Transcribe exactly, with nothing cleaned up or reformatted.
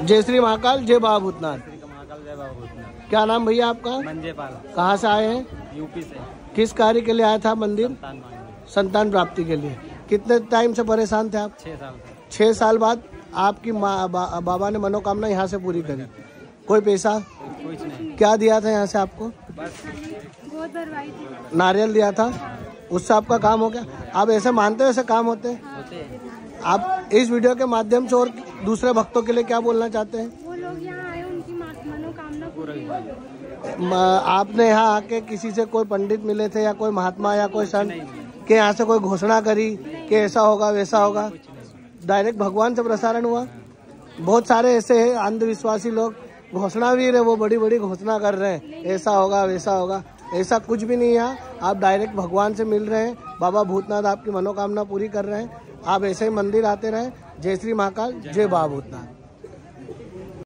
जय श्री महाकाल, जय बाबा भूतनाथ। महाकाल जय बाबा भूतनाथ। क्या नाम भैया आपका? मंजेपाल। कहाँ से आए हैं? यूपी से। किस कार्य के लिए आया था मंदिर? संतान संतान प्राप्ति के लिए। कितने टाइम से परेशान थे आप? छह साल से। छह साल बाद आपकी माँ बा, बाबा ने मनोकामना यहाँ से पूरी करी। कोई पैसा? कुछ नहीं। क्या दिया था यहाँ से आपको? बस नारियल दिया था, उससे आपका काम हो गया। आप ऐसे मानते हो ऐसे काम होते हैं? होते हैं। आप इस वीडियो के माध्यम से और दूसरे भक्तों के लिए क्या बोलना चाहते हैं? वो लोग यहाँ आए, उनकी मनोकामना पूरी हुई। म- आपने यहाँ आके किसी से कोई पंडित मिले थे या कोई महात्मा या कोई संत के यहाँ से कोई घोषणा करी कि ऐसा होगा वैसा होगा? डायरेक्ट भगवान से प्रसारण हुआ। बहुत सारे ऐसे हैं अंधविश्वासी लोग, घोषणा भी रहे, वो बड़ी बड़ी घोषणा कर रहे हैं ऐसा होगा वैसा होगा। ऐसा कुछ भी नहीं है। आप डायरेक्ट भगवान से मिल रहे हैं। बाबा भूतनाथ आपकी मनोकामना पूरी कर रहे हैं। आप ऐसे ही मंदिर आते रहे। जय श्री महाकाल, जय बाबा भूतनाथ।